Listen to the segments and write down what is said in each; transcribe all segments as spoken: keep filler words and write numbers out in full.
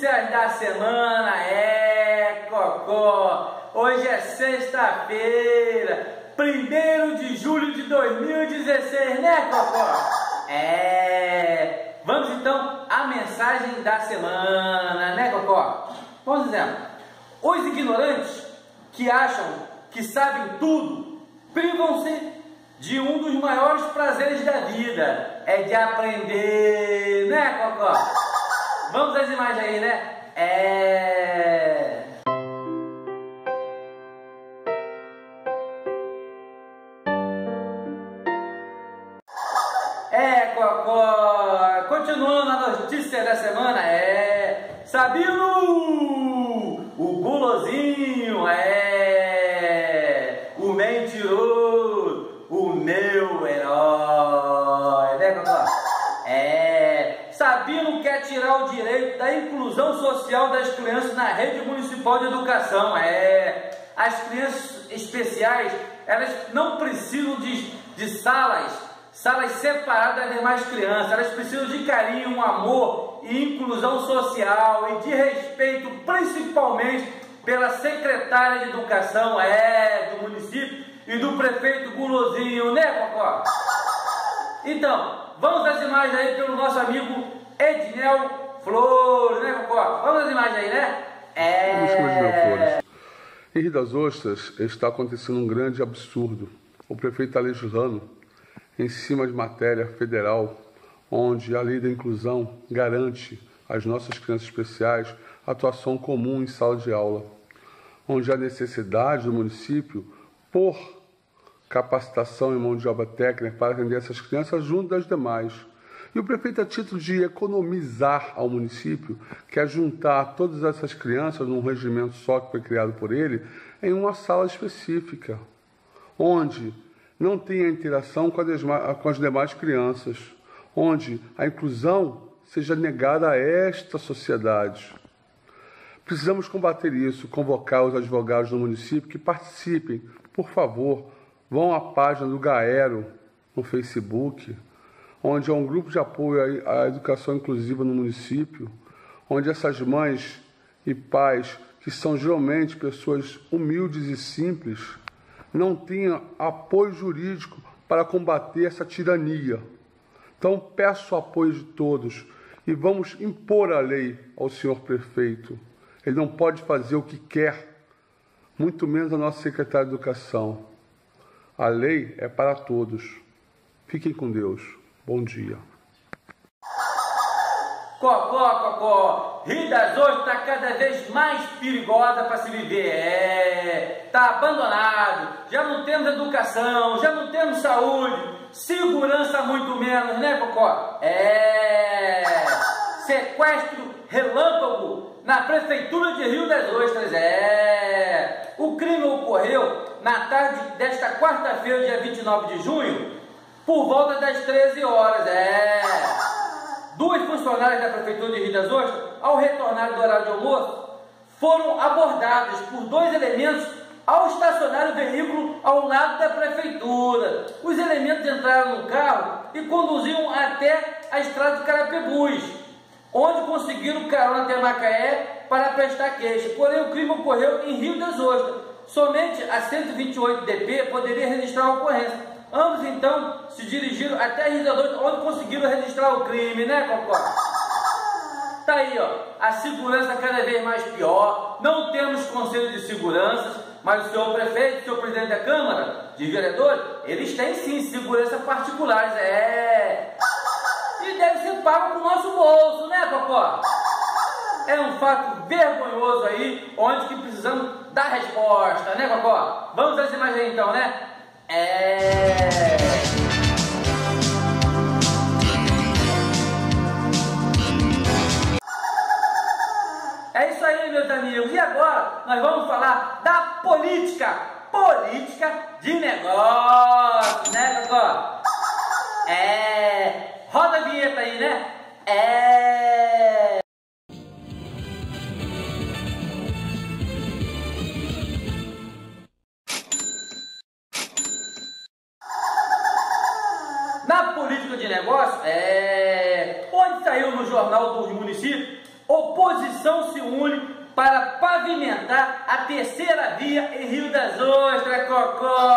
notícias da semana, é, Cocó. Hoje é sexta-feira, primeiro de julho de dois mil e dezesseis, né, Cocó? É, vamos então à mensagem da semana, né, Cocó? Por exemplo, os ignorantes que acham que sabem tudo, privam-se de um dos maiores prazeres da vida, é de aprender, né, Cocó? Vamos às imagens aí, né? É... É, Cocó, continuando a notícia da semana, é... Sabino, o gulosinho, é... O mentiroso, o meu herói, né, Cocó? É... Sabino quer tirar o direito da inclusão social das crianças na rede municipal de educação. É... As crianças especiais, elas não precisam de, de salas salas separadas das demais crianças, elas precisam de carinho, amor e inclusão social e de respeito, principalmente pela secretária de educação é, do município e do prefeito gulosinho, né, Cocó? Então, vamos às imagens aí pelo nosso amigo Ednel Flores, né, Cocó? Vamos às imagens aí, né? É... Em Rio das Ostras está acontecendo um grande absurdo. O prefeito está legislando em cima de matéria federal, onde a lei da inclusão garante às nossas crianças especiais atuação comum em sala de aula, onde há necessidade do município por capacitação em mão de obra técnica para atender essas crianças junto das demais. E o prefeito, a título de economizar ao município, quer juntar todas essas crianças num regimento só que foi criado por ele, em uma sala específica, onde não tem a interação com, a com as demais crianças, onde a inclusão seja negada a esta sociedade. Precisamos combater isso, convocar os advogados do município que participem. Por favor, vão à página do Gaero no Facebook, onde há um grupo de apoio à educação inclusiva no município, onde essas mães e pais, que são geralmente pessoas humildes e simples, não tinha apoio jurídico para combater essa tirania. Então, peço o apoio de todos e vamos impor a lei ao senhor prefeito. Ele não pode fazer o que quer, muito menos a nossa secretária de Educação. A lei é para todos. Fiquem com Deus. Bom dia. Cocó, Cocó, Rio das Ostras está cada vez mais perigosa para se viver, é, está abandonado, já não temos educação, já não temos saúde, segurança muito menos, né, Cocó? É, sequestro relâmpago na prefeitura de Rio das Ostras, é, o crime ocorreu na tarde desta quarta-feira, dia vinte e nove de junho, por volta das treze horas, é... Duas funcionárias da Prefeitura de Rio das Ostras, ao retornar do horário de almoço, foram abordadas por dois elementos ao estacionar o veículo ao lado da Prefeitura. Os elementos entraram no carro e conduziam até a estrada de Carapebus, onde conseguiram carona até Macaé para prestar queixa. Porém, o crime ocorreu em Rio das Ostras. Somente a cento e vinte e oito D P poderia registrar a ocorrência. Ambos, então, se dirigiram até Rio das Ostras, onde conseguiram registrar o crime, né, Cocó? Tá aí, ó, a segurança cada vez mais pior, não temos conselho de segurança, mas o senhor prefeito, o senhor presidente da Câmara de Vereadores, eles têm sim segurança particulares, é... E deve ser pago com o nosso bolso, né, Cocó? É um fato vergonhoso aí, onde que precisamos dar resposta, né, Cocó? Vamos às imagens aí, então, né? É... É isso aí, meus amigos. E agora nós vamos falar da política. Política de negócio, né, Cocó? É... Roda a vinheta aí, né? É... Na política de negócio, é... onde saiu no Jornal dos Municípios, oposição se une para pavimentar a terceira via em Rio das Ostras, Cocó.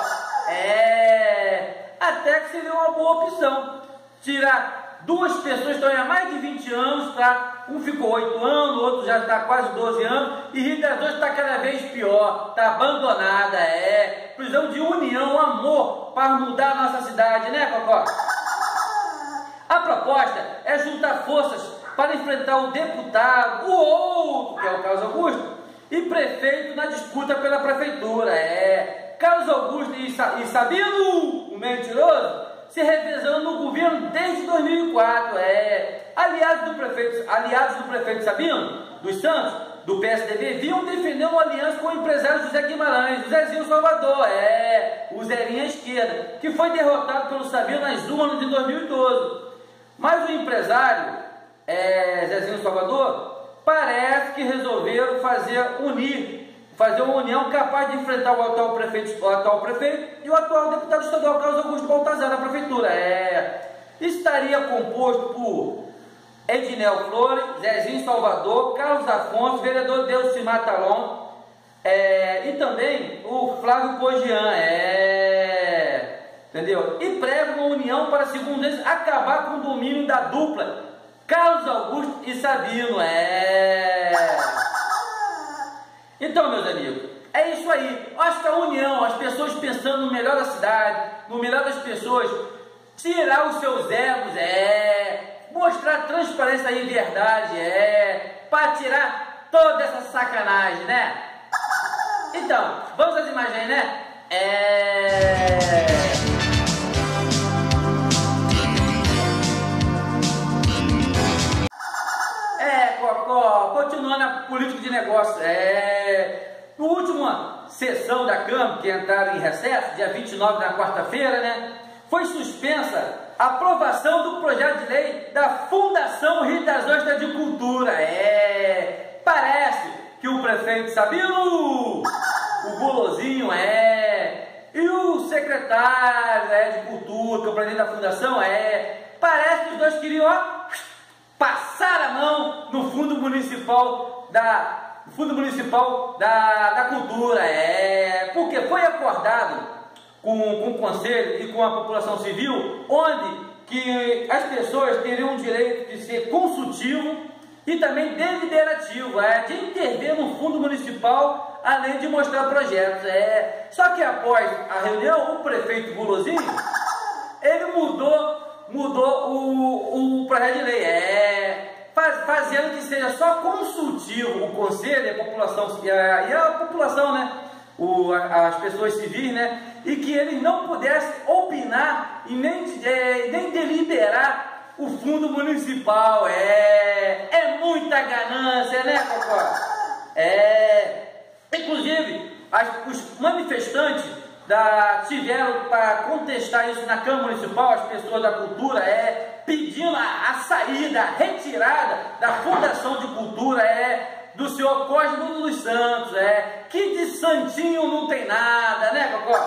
É, até que seria uma boa opção. Tirar duas pessoas que estão há mais de vinte anos, tá? Um ficou oito anos, o outro já está quase doze anos, e Rio das Ostras está cada vez pior, está abandonada, é. Precisamos de união, amor, para mudar a nossa cidade, né, Cocó? A proposta é juntar forças para enfrentar o deputado, o outro, que é o Carlos Augusto, e prefeito na disputa pela prefeitura, é. Carlos Augusto e, Sa e Sabino, o mentiroso, se revezando no governo desde dois mil e quatro, é. Aliados do prefeito, aliados do prefeito Sabino, dos Santos, do P S D B, vinham defender uma aliança com o empresário José Guimarães, o Zezinho Salvador, é, o Zerinho à esquerda, que foi derrotado pelo Sabino nas urnas de dois mil e doze. Mas o empresário, é, Zezinho Salvador, parece que resolveram fazer unir, fazer uma união capaz de enfrentar o atual prefeito, o atual prefeito e o atual deputado estadual Carlos Augusto Baltazar da prefeitura. É, estaria composto por Edinel Flores, Zezinho Salvador, Carlos Afonso, vereador Delcimar Talon, é, e também o Flávio Pogian, é, entendeu? E prega uma união para, segundo eles, acabar com o domínio da dupla Carlos Augusto e Sabino, é. Então, meus amigos, é isso aí. Acho que a união, as pessoas pensando no melhor da cidade, no melhor das pessoas, tirar os seus egos, é, mostrar transparência e verdade, é, para tirar toda essa sacanagem, né? Então, vamos às imagens, né? É... É, Cocó, continuando a política de negócio, é... Na última sessão da Câmara, que entraram em recesso, dia vinte e nove, na quarta-feira, né? Foi suspensa a aprovação do projeto de lei da Fundação Rio das Ostras de Cultura. É... Parece que o prefeito Sabino, o Gulosinho, é... e o secretário, é, de Cultura, que é o presidente da Fundação, é... Parece que os dois queriam, ó, passar a mão no Fundo Municipal da... Fundo Municipal da, da Cultura, é, porque foi acordado com, com o Conselho e com a população civil, onde que as pessoas teriam o direito de ser consultivo e também deliberativo, é, de intervir no Fundo Municipal, além de mostrar projetos. É. Só que após a reunião, o prefeito Gulosinho, ele mudou, mudou o, o projeto de lei, é, fazendo que seja só consultivo o conselho e a população, e a, e a população, né, o, as pessoas civis, né, e que eles não pudessem opinar e nem, é, nem deliberar o fundo municipal. É, é muita ganância, né, Cocó? É, inclusive, as, os manifestantes da, tiveram para contestar isso na Câmara Municipal, as pessoas da cultura, é, pedindo a, a saída, a retirada da Fundação de Cultura, é, do senhor Cosmo dos Santos, é, que de santinho não tem nada, né, Cocó?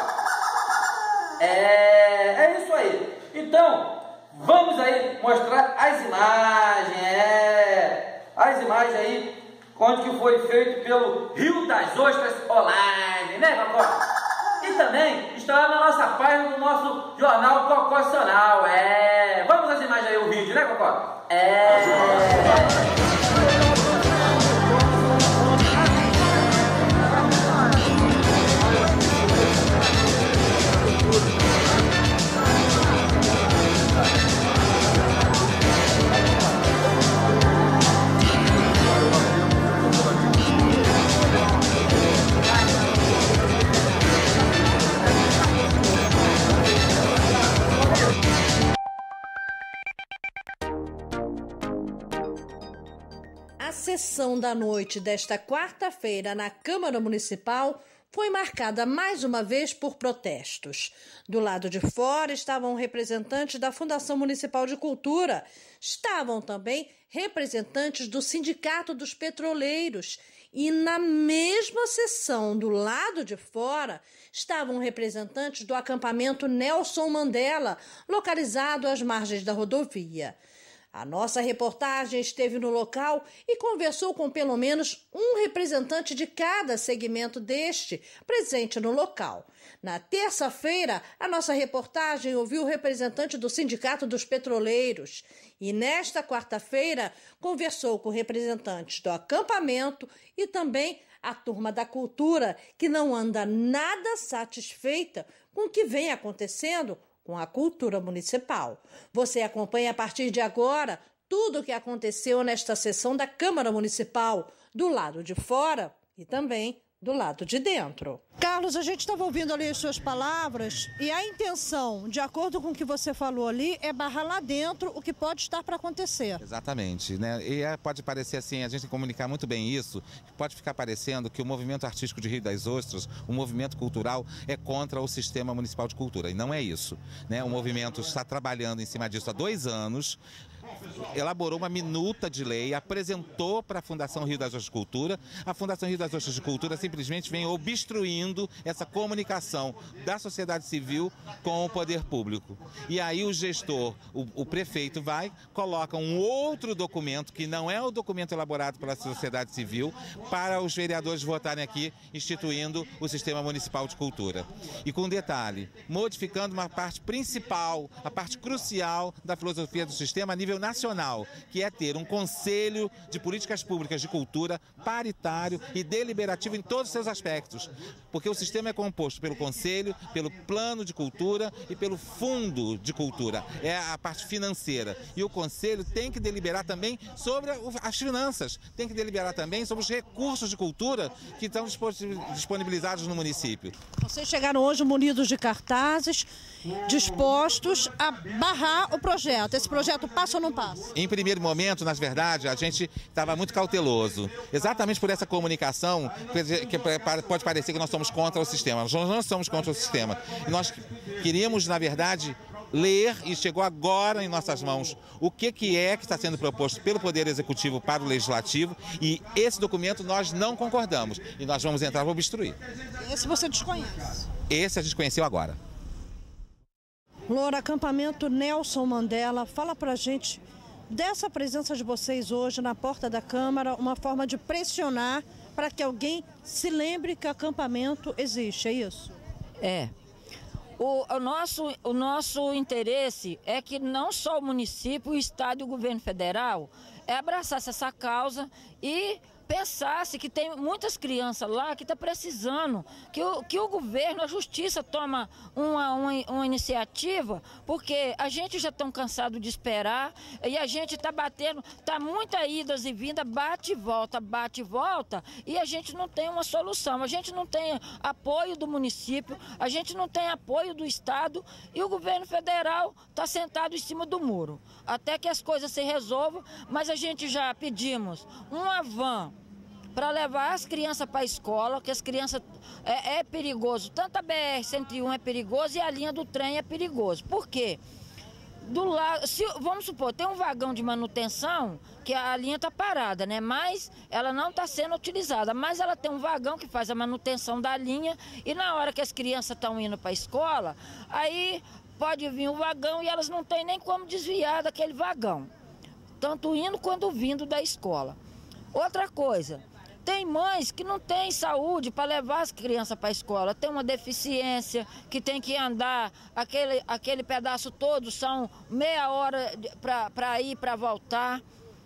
É, é isso aí. Então, vamos aí mostrar as imagens, é, as imagens aí, onde que foi feito pelo Rio das Ostras Online, né, Cocó? E também está lá na nossa página do nosso jornal Cocó Nacional. É... Vamos às imagens aí, o vídeo, né, Cocó? É... A sessão da noite desta quarta-feira na Câmara Municipal foi marcada mais uma vez por protestos. Do lado de fora estavam representantes da Fundação Municipal de Cultura, estavam também representantes do Sindicato dos Petroleiros e na mesma sessão do lado de fora estavam representantes do acampamento Nelson Mandela, localizado às margens da rodovia. A nossa reportagem esteve no local e conversou com pelo menos um representante de cada segmento deste presente no local. Na terça-feira, a nossa reportagem ouviu o representante do Sindicato dos Petroleiros e nesta quarta-feira conversou com representantes do acampamento e também a turma da cultura, que não anda nada satisfeita com o que vem acontecendo com a cultura municipal. Você acompanha a partir de agora tudo o que aconteceu nesta sessão da Câmara Municipal, do lado de fora e também do lado de dentro. Carlos, a gente estava ouvindo ali as suas palavras e a intenção, de acordo com o que você falou ali, é barrar lá dentro o que pode estar para acontecer. Exatamente, né? E é, pode parecer assim, a gente tem que comunicar muito bem isso, pode ficar parecendo que o movimento artístico de Rio das Ostras, o movimento cultural, é contra o sistema municipal de cultura, e não é isso, né? O movimento está trabalhando em cima disso há dois anos, elaborou uma minuta de lei, apresentou para a Fundação Rio das Ostras de Cultura. A Fundação Rio das Ostras de Cultura simplesmente vem obstruindo essa comunicação da sociedade civil com o poder público. E aí o gestor, o, o prefeito vai, coloca um outro documento, que não é o documento elaborado pela sociedade civil, para os vereadores votarem aqui, instituindo o Sistema Municipal de Cultura. E com detalhe, modificando uma parte principal, a parte crucial da filosofia do sistema a nível nacional, que é ter um Conselho de Políticas Públicas de Cultura paritário e deliberativo em todos os seus aspectos, porque o sistema é composto pelo Conselho, pelo Plano de Cultura e pelo Fundo de Cultura, é a parte financeira, e o Conselho tem que deliberar também sobre as finanças, tem que deliberar também sobre os recursos de cultura que estão disponibilizados no município. Vocês chegaram hoje munidos de cartazes, dispostos a barrar o projeto. Esse projeto passa ou não passa? Em primeiro momento, na verdade, a gente estava muito cauteloso. Exatamente por essa comunicação, que pode parecer que nós somos contra o sistema. Nós não somos contra o sistema. Nós queríamos, na verdade, ler, e chegou agora em nossas mãos, o que, que é que está sendo proposto pelo Poder Executivo para o Legislativo, e esse documento nós não concordamos. E nós vamos entrar para obstruir. Esse você desconhece? Esse a gente conheceu agora. Loura, acampamento Nelson Mandela, fala pra gente dessa presença de vocês hoje na porta da Câmara, uma forma de pressionar para que alguém se lembre que acampamento existe, é isso? É. O, o, nosso, o nosso interesse é que não só o município, o Estado e o governo federal é abraçasse essa causa e pensasse que tem muitas crianças lá que estão precisando, que o, que o governo, a justiça toma uma, uma, uma iniciativa, porque a gente já está cansado de esperar e a gente está batendo, está muitas idas e vindas, bate e volta, bate e volta, e a gente não tem uma solução, a gente não tem apoio do município, a gente não tem apoio do Estado e o governo federal está sentado em cima do muro, até que as coisas se resolvam, mas a gente já pedimos uma van para levar as crianças para a escola, que as crianças é, é perigoso, tanto a B R cento e um é perigoso e a linha do trem é perigoso. Por quê? Do lado, se, vamos supor, tem um vagão de manutenção que a linha está parada, né? Mas ela não está sendo utilizada, mas ela tem um vagão que faz a manutenção da linha e na hora que as crianças estão indo para a escola, aí pode vir um vagão e elas não têm nem como desviar daquele vagão, tanto indo quanto vindo da escola. Outra coisa, tem mães que não têm saúde para levar as crianças para a escola, tem uma deficiência que tem que andar, aquele, aquele pedaço todo são meia hora para ir, para voltar.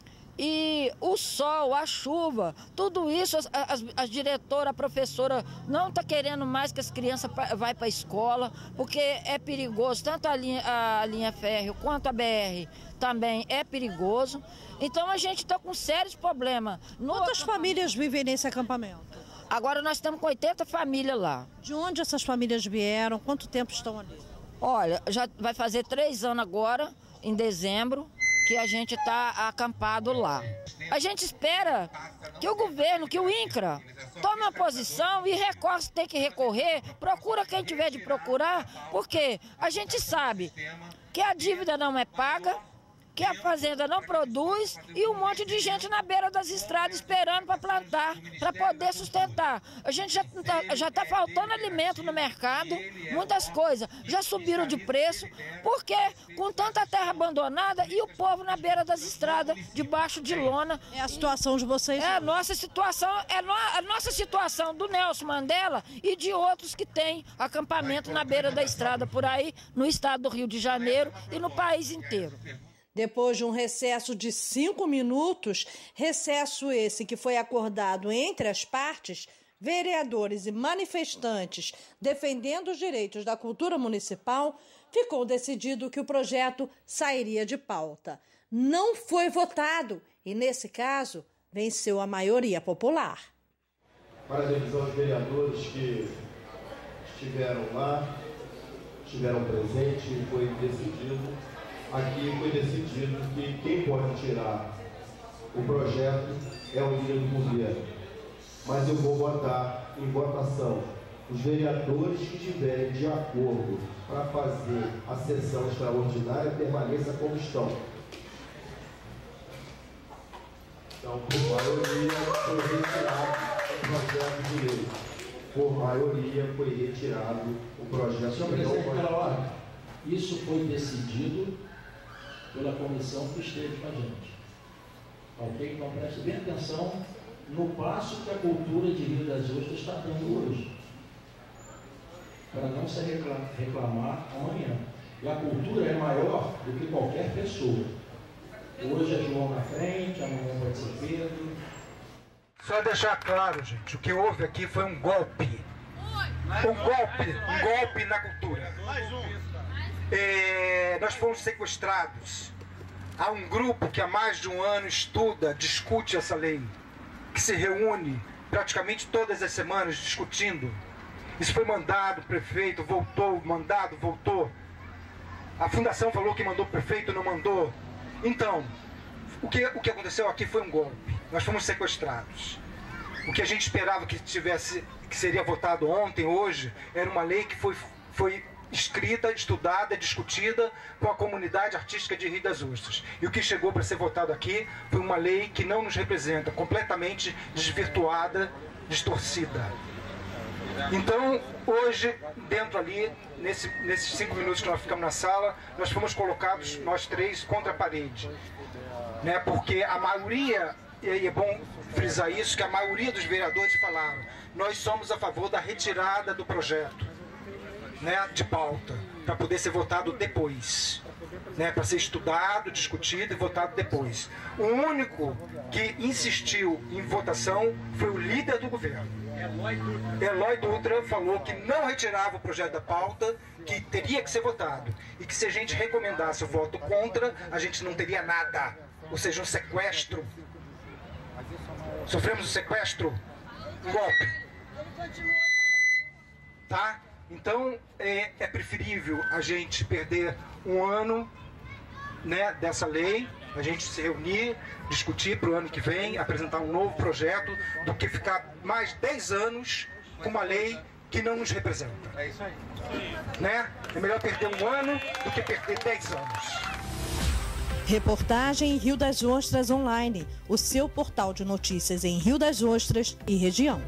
E o sol, a chuva, tudo isso, as, as, as diretoras, a professora não está querendo mais que as crianças vá para a escola, porque é perigoso, tanto a linha, a linha férrea quanto a B R também é perigoso. Então a gente está com sérios problemas. No... Quantas famílias vivem nesse acampamento? Agora nós estamos com oitenta famílias lá. De onde essas famílias vieram? Quanto tempo estão ali? Olha, já vai fazer três anos agora, em dezembro, que a gente está acampado lá. A gente espera que o governo, que o INCRA, tome uma posição e recorre, se tem que recorrer, procura quem tiver de procurar, porque a gente sabe que a dívida não é paga, que a fazenda não produz e um monte de gente na beira das estradas esperando para plantar, para poder sustentar. A gente já está já tá faltando alimento no mercado, muitas coisas já subiram de preço, porque com tanta terra abandonada e o povo na beira das estradas, debaixo de lona. É a situação de vocês? É a nossa situação, é no, a nossa situação do Nelson Mandela e de outros que têm acampamento na beira da estrada por aí, no estado do Rio de Janeiro e no país inteiro. Depois de um recesso de cinco minutos, recesso esse que foi acordado entre as partes, vereadores e manifestantes defendendo os direitos da cultura municipal, ficou decidido que o projeto sairia de pauta. Não foi votado e, nesse caso, venceu a maioria popular. Parabenizar os vereadores que estiveram lá, estiveram presentes e foi decidido, aqui foi decidido que quem pode tirar o projeto é o líder do governo. Mas eu vou botar em votação os vereadores que estiverem de acordo para fazer a sessão extraordinária permaneça como estão. Então, por maioria, foi retirado o projeto de lei. Por maioria, foi retirado o projeto de lei. Senhor presidente, isso foi decidido pela comissão que esteve com a gente. Ok? Então, preste bem atenção no passo que a cultura de Rio das Ostras está dando hoje, para não se reclamar amanhã. E a cultura é maior do que qualquer pessoa. Hoje é João na frente, amanhã pode ser Pedro. Só deixar claro, gente, o que houve aqui foi um golpe. Um golpe, um golpe na cultura. É, nós fomos sequestrados. Há um grupo que há mais de um ano estuda, discute essa lei, que se reúne praticamente todas as semanas discutindo. Isso foi mandado, o prefeito voltou, mandado, voltou. A fundação falou que mandou o prefeito, não mandou. Então, o que, o que aconteceu aqui foi um golpe. Nós fomos sequestrados. O que a gente esperava que tivesse, que seria votado ontem, hoje, era uma lei que foi, foi escrita, estudada, discutida com a comunidade artística de Rio das Ostras. E o que chegou para ser votado aqui foi uma lei que não nos representa, completamente desvirtuada, distorcida. Então, hoje, dentro ali, nesse, nesses cinco minutos que nós ficamos na sala, nós fomos colocados, nós três, contra a parede. Né? Porque a maioria, e é bom frisar isso, que a maioria dos vereadores falaram, nós somos a favor da retirada do projeto, né, de pauta, para poder ser votado depois. Né, para ser estudado, discutido e votado depois. O único que insistiu em votação foi o líder do governo. Eloy Dutra falou que não retirava o projeto da pauta, que teria que ser votado. E que se a gente recomendasse o voto contra, a gente não teria nada. Ou seja, um sequestro. Sofremos um sequestro, um golpe. Tá? Então, é, é preferível a gente perder um ano, né, dessa lei, a gente se reunir, discutir para o ano que vem, apresentar um novo projeto, do que ficar mais dez anos com uma lei que não nos representa. É isso aí. Né? É melhor perder um ano do que perder dez anos. Reportagem Rio das Ostras Online, o seu portal de notícias em Rio das Ostras e região.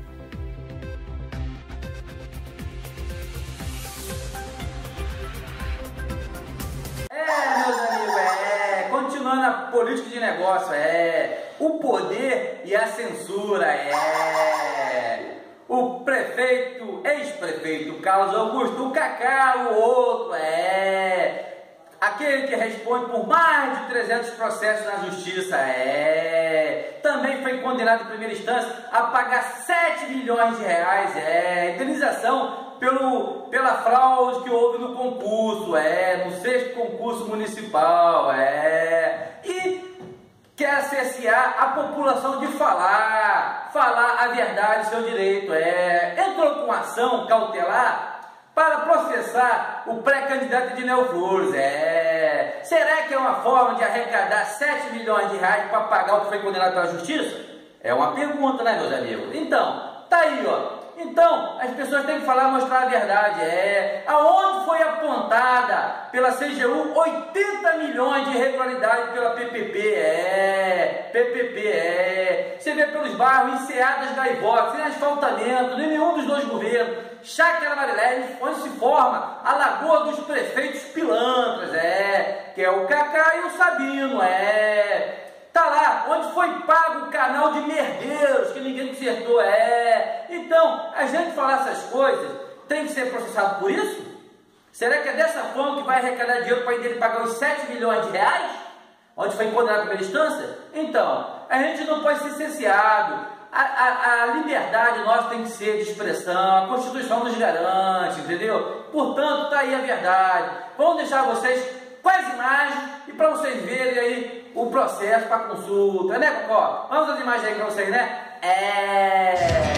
A política de negócio, é o poder e a censura, é o prefeito, ex-prefeito Carlos Augusto, o Cacá, o outro, é aquele que responde por mais de trezentos processos na justiça, é também foi condenado em primeira instância a pagar sete milhões de reais, é indenização pelo, pela fraude que houve no concurso, é no sexto concurso municipal, é e quer cercear a população de falar, falar a verdade, seu direito, é entrou com ação cautelar para processar o pré-candidato de Nel Flores, é será que é uma forma de arrecadar sete milhões de reais para pagar o que foi condenado pela justiça? É uma pergunta, né, meus amigos? Então, tá aí, ó. Então, as pessoas têm que falar, mostrar a verdade. É, aonde foi apontada pela C G U oitenta milhões de irregularidade pela P P P? É, P P P, é. Você vê pelos bairros, Enseadas, Gaivotas, sem asfaltamento, nem nenhum dos dois governos. Chácara Marilés, onde se forma a Lagoa dos Prefeitos Pilantras, é, que é o Cacá e o Sabino, é. Tá lá, onde foi pago o canal de Merdeiros, que ninguém consertou, é. Então, a gente falar essas coisas, tem que ser processado por isso? Será que é dessa forma que vai arrecadar dinheiro para ele pagar os sete milhões de reais? Onde foi condenado pela instância? Então, a gente não pode ser cerceado. A, a, a liberdade nossa tem que ser de expressão, a Constituição nos garante, entendeu? Portanto, tá aí a verdade. Vamos deixar vocês com as imagens e para vocês verem aí o processo para consulta, né, Cocó? Vamos as imagens aí para vocês, né? É...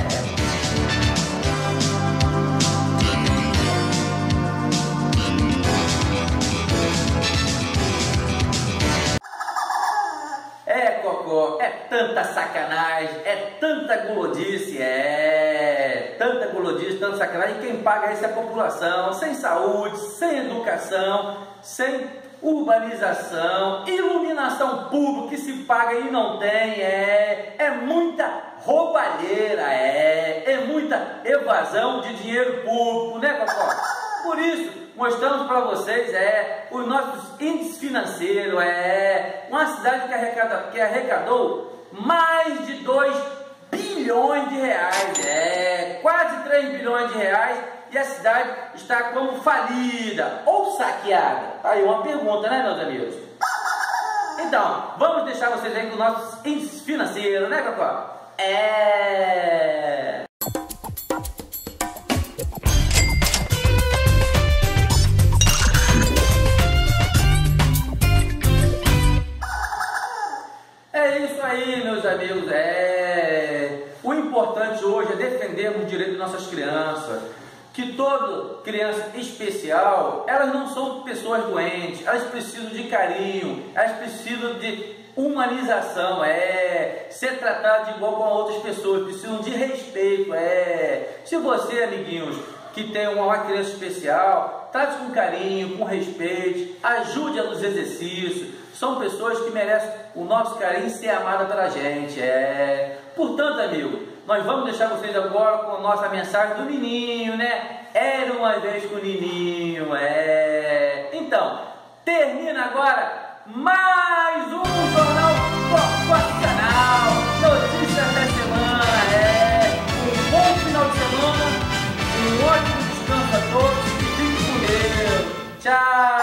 É, Cocó, é tanta sacanagem, é tanta gulodice, é tanta gulodice, tanta sacanagem. E quem paga isso é a população, sem saúde, sem educação, sem urbanização, iluminação pública que se paga e não tem, é, é muita roubalheira, é, é muita evasão de dinheiro público, né, Cocó? Por isso, mostramos para vocês é, os nossos índices financeiros, é uma cidade que, arrecada, que arrecadou mais de dois bilhões de reais, é, quase três bilhões de reais, e a cidade está como falida ou saqueada. Aí uma pergunta, né, meus amigos? Então, vamos deixar vocês aí com os nossos índices financeiros, né, Cocó? É... É isso aí, meus amigos. É... O importante hoje é defendermos o direito de nossas crianças. Que toda criança especial, elas não são pessoas doentes, elas precisam de carinho, elas precisam de humanização, é, ser tratado igual com outras pessoas, precisam de respeito, é. Se você, amiguinhos, que tem uma criança especial, trate com carinho, com respeito, ajude-a nos exercícios, são pessoas que merecem o nosso carinho e ser amada pela gente, é. Portanto, amigo, nós vamos deixar vocês agora com a nossa mensagem do Nininho, né? Era uma vez com o Nininho, é... Então, termina agora mais um Jornal Cocó Canal, notícias da semana, é... Um bom final de semana, um ótimo descanso a todos e fiquem com Deus. Tchau!